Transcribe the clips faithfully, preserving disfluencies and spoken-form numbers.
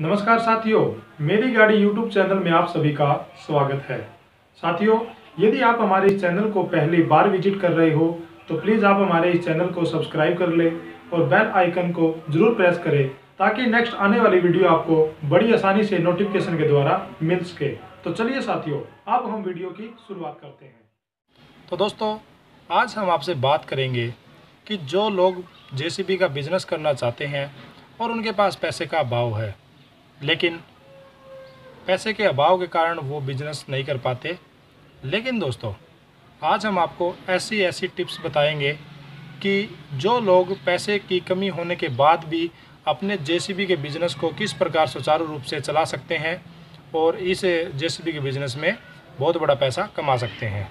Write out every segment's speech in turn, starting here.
नमस्कार साथियों, मेरी गाड़ी यूट्यूब चैनल में आप सभी का स्वागत है। साथियों, यदि आप हमारे इस चैनल को पहली बार विजिट कर रहे हो तो प्लीज़ आप हमारे इस चैनल को सब्सक्राइब कर ले और बेल आइकन को जरूर प्रेस करें ताकि नेक्स्ट आने वाली वीडियो आपको बड़ी आसानी से नोटिफिकेशन के द्वारा मिल सके। तो चलिए साथियों, अब हम वीडियो की शुरुआत करते हैं। तो दोस्तों, आज हम आपसे बात करेंगे कि जो लोग जेसीबी का बिज़नेस करना चाहते हैं और उनके पास पैसे का अभाव है, लेकिन पैसे के अभाव के कारण वो बिज़नेस नहीं कर पाते। लेकिन दोस्तों, आज हम आपको ऐसी ऐसी टिप्स बताएंगे कि जो लोग पैसे की कमी होने के बाद भी अपने जेसीबी के बिज़नेस को किस प्रकार सुचारू रूप से चला सकते हैं और इस जेसीबी के बिज़नेस में बहुत बड़ा पैसा कमा सकते हैं।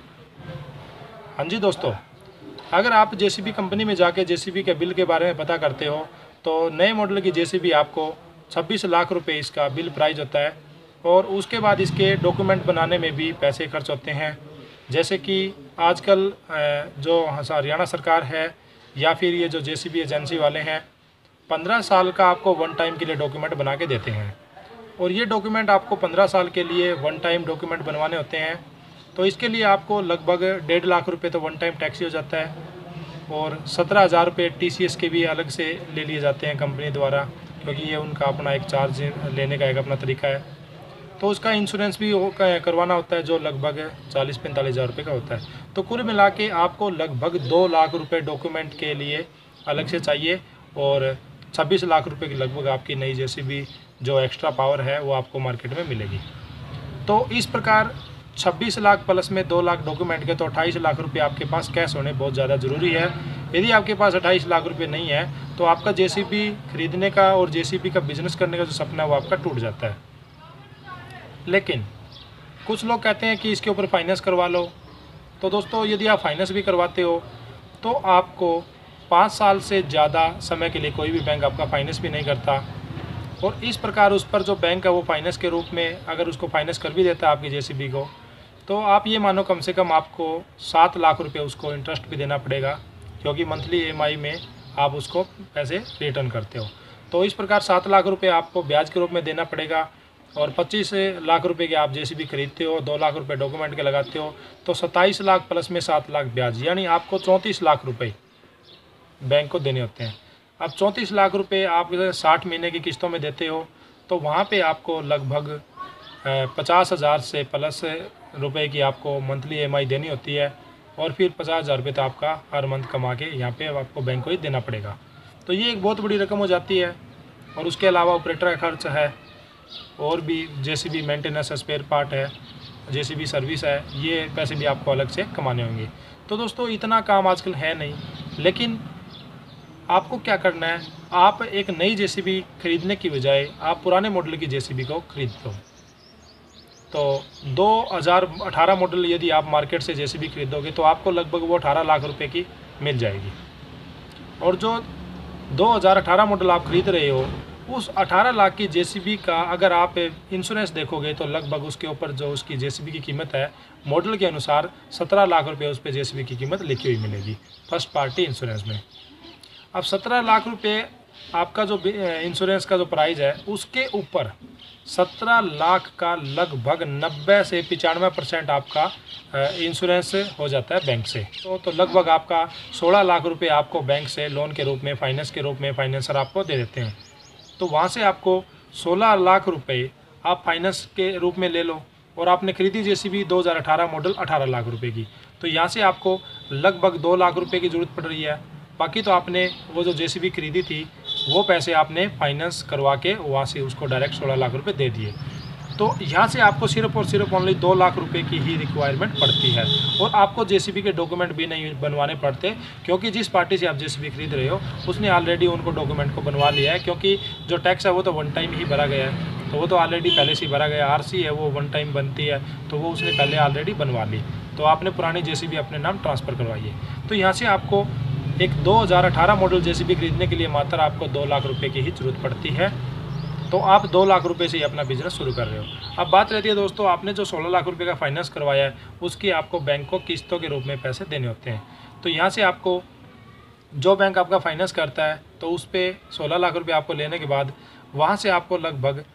हाँ जी दोस्तों, अगर आप जेसीबी कंपनी में जाके जेसीबी के बिल के बारे में पता करते हो तो नए मॉडल की जेसीबी आपको छब्बीस लाख रुपए इसका बिल प्राइस होता है और उसके बाद इसके डॉक्यूमेंट बनाने में भी पैसे खर्च होते हैं। जैसे कि आजकल जो हरियाणा सरकार है या फिर ये जो जेसीबी एजेंसी वाले हैं, पंद्रह साल का आपको वन टाइम के लिए डॉक्यूमेंट बना के देते हैं और ये डॉक्यूमेंट आपको पंद्रह साल के लिए वन टाइम डॉक्यूमेंट बनवाने होते हैं। तो इसके लिए आपको लगभग डेढ़ लाख रुपए तो वन टाइम टैक्स ही हो जाता है और सत्रह हज़ार रुपये टी सी एस के भी अलग से ले लिए जाते हैं कंपनी द्वारा, क्योंकि ये उनका अपना एक चार्ज लेने का एक अपना तरीका है। तो उसका इंश्योरेंस भी करवाना होता है जो लगभग चालीस पैंतालीस हज़ार रुपये का होता है। तो कुल मिला के आपको लगभग दो लाख रुपए डॉक्यूमेंट के लिए अलग से चाहिए और छब्बीस लाख रुपए की लगभग आपकी नई जेसीबी जो एक्स्ट्रा पावर है वो आपको मार्केट में मिलेगी। तो इस प्रकार छब्बीस लाख प्लस में दो लाख डॉक्यूमेंट के तो अट्ठाईस लाख रुपए आपके पास कैश होने बहुत ज़्यादा ज़रूरी है। यदि आपके पास अट्ठाईस लाख रुपए नहीं है तो आपका जेसीबी खरीदने का और जेसीबी का बिज़नेस करने का जो सपना है वो आपका टूट जाता है। लेकिन कुछ लोग कहते हैं कि इसके ऊपर फाइनेंस करवा लो। तो दोस्तों, यदि आप फाइनेंस भी करवाते हो तो आपको पाँच साल से ज़्यादा समय के लिए कोई भी बैंक आपका फाइनेंस भी नहीं करता और इस प्रकार उस पर जो बैंक है वो फाइनेंस के रूप में अगर उसको फाइनेंस कर भी देता है आपकी जेसीबी को, तो आप ये मानो कम से कम आपको सात लाख रुपए उसको इंटरेस्ट भी देना पड़ेगा, क्योंकि मंथली ई एम आई में आप उसको पैसे रिटर्न करते हो। तो इस प्रकार सात लाख रुपए आपको ब्याज के रूप में देना पड़ेगा और पच्चीस लाख रुपए के आप जेसीबी खरीदते हो, दो लाख रुपए डॉक्यूमेंट के लगाते हो तो सत्ताईस लाख प्लस में सात लाख ब्याज, यानी आपको चौंतीस लाख रुपए बैंक को देने होते हैं। अब चौंतीस लाख रुपए आप साठ महीने की किस्तों में देते हो तो वहाँ पे आपको लगभग पचास हज़ार से प्लस रुपए की आपको मंथली ई एम आई देनी होती है और फिर पचास हज़ार रुपये तो आपका हर मंथ कमा के यहाँ पे आपको बैंक को ही देना पड़ेगा। तो ये एक बहुत बड़ी रकम हो जाती है और उसके अलावा ऑपरेटर का खर्च है और भी जेसीबी मेंटेनेंस स्पेयर पार्ट है, जेसीबी सर्विस है, ये पैसे भी आपको अलग से कमाने होंगे। तो दोस्तों, इतना काम आजकल है नहीं, लेकिन आपको क्या करना है, आप एक नई जेसीबी खरीदने की बजाय आप पुराने मॉडल की जेसीबी को खरीद लो। तो दो हज़ार अठारह मॉडल यदि आप मार्केट से जेसीबी खरीदोगे तो आपको लगभग वो अठारह लाख रुपए की मिल जाएगी और जो दो हज़ार अठारह मॉडल आप खरीद रहे हो उस अठारह लाख की जेसीबी का अगर आप इंश्योरेंस देखोगे तो लगभग उसके ऊपर जो उसकी जेसीबी की कीमत है मॉडल के अनुसार सत्रह लाख रुपए उस पर जेसीबी की कीमत लिखी हुई मिलेगी फर्स्ट पार्टी इंश्योरेंस में। अब सत्रह लाख रुपए आपका जो इंश्योरेंस का जो प्राइस है उसके ऊपर सत्रह लाख का लगभग नब्बे से पचानवे परसेंट आपका इंश्योरेंस हो जाता है बैंक से। तो तो लगभग आपका सोलह लाख रुपए आपको बैंक से लोन के रूप में, फाइनेंस के रूप में फाइनेंसर आपको दे देते हैं। तो वहाँ से आपको सोलह लाख रुपए आप फाइनेंस के रूप में ले लो और आपने खरीदी जेसीबी दो हज़ार अठारह मॉडल अठारह लाख रुपए की, तो यहाँ से आपको लगभग दो लाख रुपए की ज़रूरत पड़ रही है। बाकी तो आपने वो जो जेसीबी खरीदी थी वो पैसे आपने फाइनेंस करवा के वहाँ से उसको डायरेक्ट सोलह लाख रुपए दे दिए। तो यहाँ से आपको सिर्फ और सिर्फ ओनली दो लाख रुपए की ही रिक्वायरमेंट पड़ती है और आपको जेसीबी के डॉक्यूमेंट भी नहीं बनवाने पड़ते, क्योंकि जिस पार्टी से आप जेसीबी खरीद रहे हो उसने ऑलरेडी उनको डॉक्यूमेंट को बनवा लिया है, क्योंकि जो टैक्स है वो तो वन टाइम ही भरा गया है, तो वो तो ऑलरेडी पहले से ही भरा गया। आरसी है वो वन टाइम बनती है तो वो उसने पहले ऑलरेडी बनवा ली, तो आपने पुरानी जेसीबी अपने नाम ट्रांसफ़र करवाई है। तो यहाँ से आपको एक दो हज़ार अठारह मॉडल जेसीबी खरीदने के लिए मात्र आपको दो लाख रुपए की ही ज़रूरत पड़ती है। तो आप दो लाख रुपए से ही अपना बिज़नेस शुरू कर रहे हो। अब बात रहती है दोस्तों, आपने जो सोलह लाख रुपए का फाइनेंस करवाया है उसकी आपको बैंक को किस्तों के रूप में पैसे देने होते हैं। तो यहाँ से आपको जो बैंक आपका फाइनेंस करता है तो उस पर सोलह लाख रुपये आपको लेने के बाद वहाँ से आपको लगभग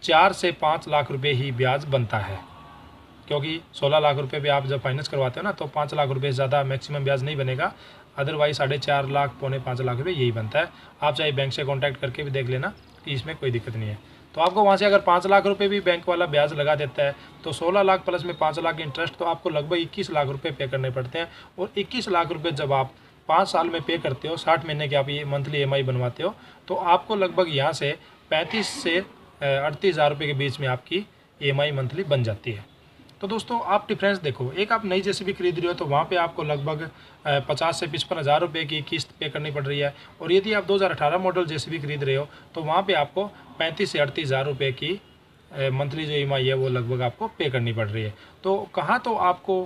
चार से पाँच लाख रुपए ही ब्याज बनता है, क्योंकि सोलह लाख रुपए पे आप जब फाइनेंस करवाते हो ना तो पाँच लाख रुपए से ज़्यादा मैक्सिमम ब्याज नहीं बनेगा, अदरवाइज साढ़े चार लाख पौने पाँच लाख रुपए यही बनता है। आप चाहे बैंक से कांटेक्ट करके भी देख लेना कि इसमें कोई दिक्कत नहीं है। तो आपको वहाँ से अगर पाँच लाख रुपए भी बैंक वाला ब्याज लगा देता है तो सोलह लाख प्लस में पाँच लाख इंटरेस्ट, तो आपको लगभग इक्कीस लाख रुपये पे करने पड़ते हैं। और इक्कीस लाख रुपये जब आप पाँच साल में पे करते हो, साठ महीने की आप ये मंथली ई एम आई बनवाते हो, तो आपको लगभग यहाँ से पैंतीस से अड़तीस हज़ार रुपये के बीच में आपकी ई एम आई मंथली बन जाती है। तो दोस्तों आप डिफरेंस देखो, एक आप नई जेसीबी खरीद रहे हो तो वहाँ पे आपको लगभग पचास से पचपन हज़ार रुपये की किस्त पे करनी पड़ रही है, और यदि आप दो हज़ार अठारह मॉडल जेसीबी खरीद रहे हो तो वहाँ पे आपको पैंतीस से अड़तीस हज़ार रुपये की मंथली जो ई एम आई है वो लगभग आपको पे करनी पड़ रही है। तो कहाँ तो आपको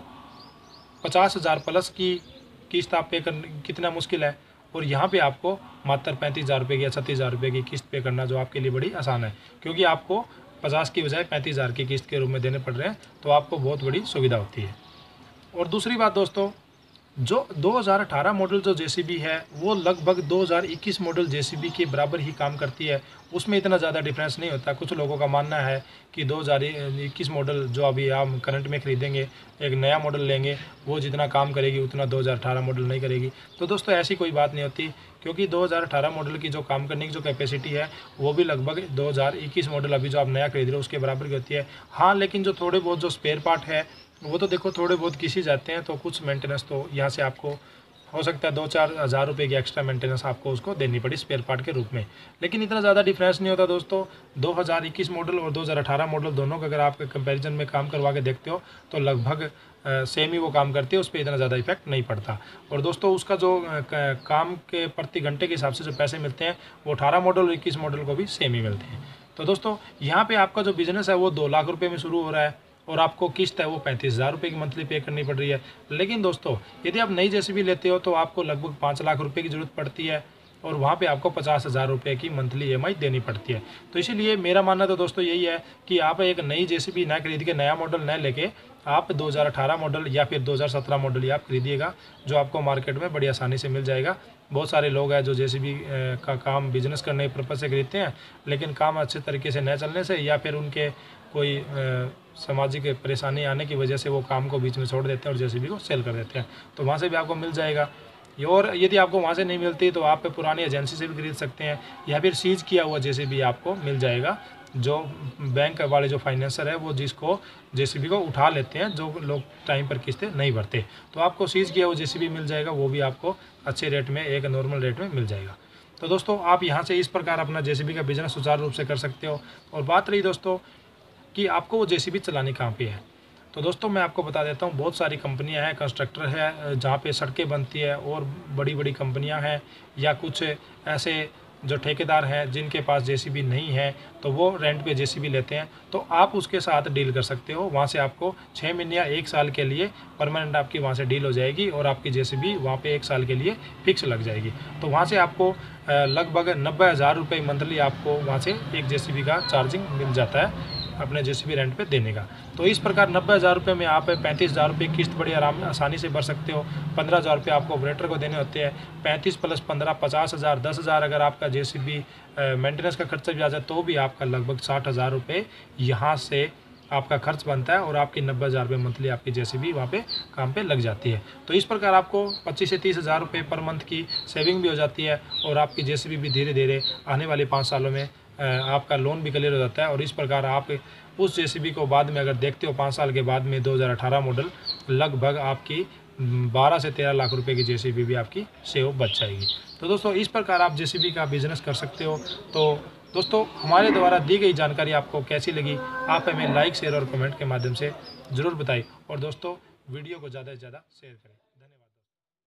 पचास हज़ार प्लस की किस्त आप पे कर कितना मुश्किल है, और यहाँ पे आपको मात्र पैंतीस हज़ार रुपये की या छत्तीस हज़ार रुपये की किस्त पे करना जो आपके लिए बड़ी आसान है, क्योंकि आपको पचास की बजाय पैंतीस हज़ार की किस्त के रूप में देने पड़ रहे हैं, तो आपको बहुत बड़ी सुविधा होती है। और दूसरी बात दोस्तों, जो दो हज़ार अठारह मॉडल जो जेसीबी है वो लगभग दो हज़ार इक्कीस मॉडल जेसीबी के बराबर ही काम करती है, उसमें इतना ज़्यादा डिफरेंस नहीं होता। कुछ लोगों का मानना है कि दो हज़ार इक्कीस मॉडल जो अभी हम करंट में ख़रीदेंगे, एक नया मॉडल लेंगे, वो जितना काम करेगी उतना दो हज़ार अठारह मॉडल नहीं करेगी। तो दोस्तों ऐसी कोई बात नहीं होती, क्योंकि दो हज़ार अठारह मॉडल की जो काम करने की जो कैपेसिटी है वो भी लगभग दो हज़ार इक्कीस मॉडल अभी जो आप नया खरीद रहे हो उसके बराबर की होती है। हाँ, लेकिन जो थोड़े बहुत जो स्पेयर पार्ट है वो तो देखो थोड़े बहुत किसी जाते हैं, तो कुछ मेंटेनेंस तो यहाँ से आपको हो सकता है दो चार हज़ार रुपये की एक्स्ट्रा मेंटेनेंस आपको उसको देनी पड़ी स्पेयर पार्ट के रूप में, लेकिन इतना ज़्यादा डिफरेंस नहीं होता दोस्तों। दो हज़ार इक्कीस मॉडल और दो हज़ार अठारह मॉडल दोनों का अगर आप कंपैरिजन में काम करवा के देखते हो तो लगभग सेम ही वो काम करती है, उस पर इतना ज़्यादा इफेक्ट नहीं पड़ता। और दोस्तों उसका जो आ, काम के प्रति घंटे के हिसाब से जो पैसे मिलते हैं वो अठारह मॉडल और इक्कीस मॉडल को भी सेम ही मिलते हैं। तो दोस्तों यहाँ पर आपका जो बिज़नेस है वो दो लाख रुपये में शुरू हो रहा है, और आपको किस्त है वो पैंतीस हज़ार रुपये की मंथली पे करनी पड़ रही है। लेकिन दोस्तों यदि आप नई जेसीबी लेते हो तो आपको लगभग पाँच लाख रुपए की ज़रूरत पड़ती है, और वहाँ पे आपको पचास हज़ार रुपये की मंथली ई एम आई देनी पड़ती है। तो इसीलिए मेरा मानना तो दोस्तों यही है कि आप एक नई जेसीबी ना खरीद के, नया मॉडल न लेके आप दो हज़ार अठारह मॉडल या फिर दो हज़ार सत्रह मॉडल ही आप खरीदिएगा, जो आपको मार्केट में बड़ी आसानी से मिल जाएगा। बहुत सारे लोग हैं जो जेसीबी का काम बिजनेस करने के पर्पज़ से खरीदते हैं, लेकिन काम अच्छे तरीके से न चलने से या फिर उनके कोई आ, सामाजिक परेशानी आने की वजह से वो काम को बीच में छोड़ देते हैं और जेसीबी को सेल कर देते हैं। तो वहाँ से भी आपको मिल जाएगा, और यदि आपको वहाँ से नहीं मिलती तो आप पुरानी एजेंसी से भी खरीद सकते हैं, या फिर सीज किया हुआ जेसीबी आपको मिल जाएगा। जो बैंक वाले जो फाइनेंसर है वो जिसको जेसीबी को उठा लेते हैं, जो लोग टाइम पर किस्तें नहीं भरते, तो आपको सीज किया हुआ जेसीबी मिल जाएगा, वो भी आपको अच्छे रेट में, एक नॉर्मल रेट में मिल जाएगा। तो दोस्तों आप यहाँ से इस प्रकार अपना जेसीबी का बिजनेस सुचारू रूप से कर सकते हो। और बात रही दोस्तों कि आपको वो जेसीबी चलानी कहाँ पे है, तो दोस्तों मैं आपको बता देता हूँ, बहुत सारी कंपनियां हैं, कंस्ट्रक्टर है जहाँ पे सड़कें बनती है, और बड़ी बड़ी कंपनियां हैं, या कुछ ऐसे जो ठेकेदार हैं जिनके पास जेसीबी नहीं है तो वो रेंट पे जेसीबी लेते हैं, तो आप उसके साथ डील कर सकते हो। वहाँ से आपको छः महीने या एक साल के लिए परमानेंट आपकी वहाँ से डील हो जाएगी, और आपकी जेसीबी वहाँ पे एक साल के लिए फिक्स लग जाएगी। तो वहाँ से आपको लगभग नब्बे हज़ार रुपये मंथली आपको वहाँ से एक जेसीबी का चार्जिंग मिल जाता है अपने जेसीबी रेंट पे देने का। तो इस प्रकार नब्बे हज़ार रुपये में आप पैंतीस हज़ार रुपये किस्त बड़ी आराम आसानी से भर सकते हो। पंद्रह हज़ार रुपये आपको ऑपरेटर को देने होते हैं, पैंतीस प्लस पंद्रह पचास हज़ार, दस हज़ार अगर आपका जेसीबी मेंटेनेंस का खर्चा भी आ जाए तो भी आपका लगभग साठ हज़ार रुपये यहाँ से आपका खर्च बनता है, और आपकी नब्बे हज़ार रुपये मंथली आपकी जेसीबी वहाँ पे काम पे लग जाती है। तो इस प्रकार आपको पच्चीस से तीस हज़ार रुपये पर मंथ की सेविंग भी हो जाती है, और आपकी जेसीबी भी धीरे धीरे आने वाले पाँच सालों में आपका लोन भी क्लियर हो जाता है। और इस प्रकार आप उस जेसीबी को बाद में अगर देखते हो पाँच साल के बाद में दो हज़ार अठारह मॉडल लगभग आपकी बारह से तेरह लाख रुपए की जेसीबी भी आपकी सेव बच जाएगी। तो दोस्तों इस प्रकार आप जेसीबी का बिजनेस कर सकते हो। तो दोस्तों हमारे द्वारा दी गई जानकारी आपको कैसी लगी, आप हमें लाइक शेयर और कमेंट के माध्यम से ज़रूर बताइए, और दोस्तों वीडियो को ज़्यादा से ज़्यादा शेयर करें।